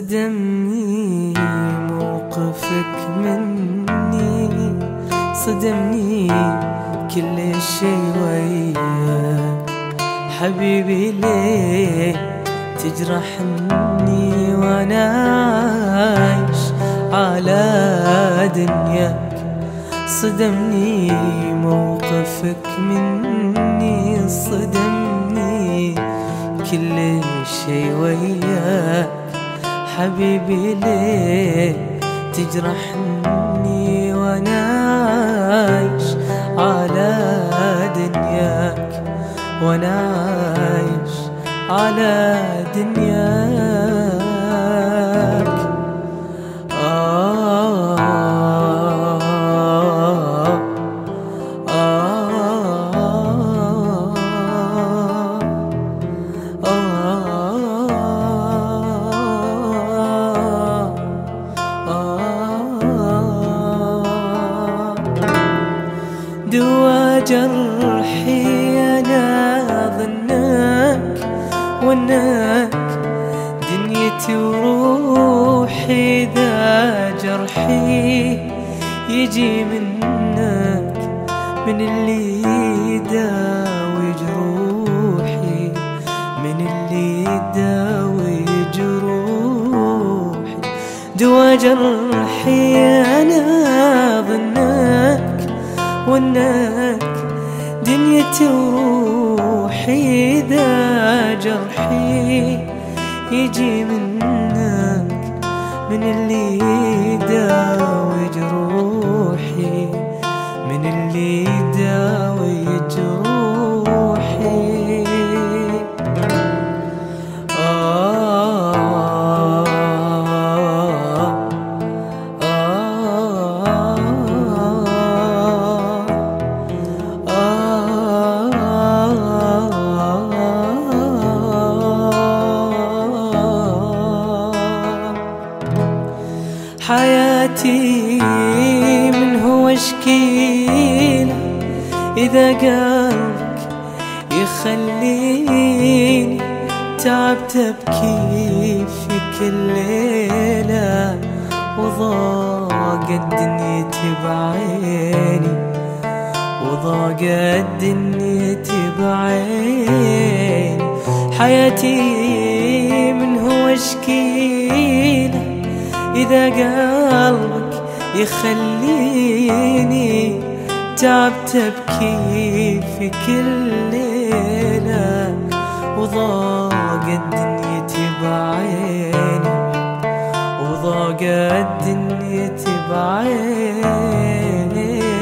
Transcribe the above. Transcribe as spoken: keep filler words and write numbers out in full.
صدمني موقفك مني، صدمني كل شي وياك حبيبي، ليه تجرحني وانا عايش على دنياك؟ صدمني موقفك مني، صدمني كل شي وياك حبيبي، ليه تجرحني وانا عايش على دنياك، وانا عايش على دنياك. آه آه دوا جرحي أنا ظنك وانك دنيتي وروحي، ذا جرحي يجي منك، من اللي يداوي جروحي، من اللي يداوي جروحي. دوا جرحي أنا ظنك وانك دنيتي وروحي، ذا جرحي يجي منك، من اللي يداوي جروحي، من اللي يداوي جروحي. حياتي من هو اشكيله، إذا قلبك يخليني تعبت أبكي في كل ليلة، وضاقت دنيتي بعيني، وضاقت دنيتي بعيني. حياتي من هو اشكيله، إذا قلبك يخليني تعبت أبكي في كل ليلة، وضاقت دنيتي بعيني، وضاقت دنيتي بعيني.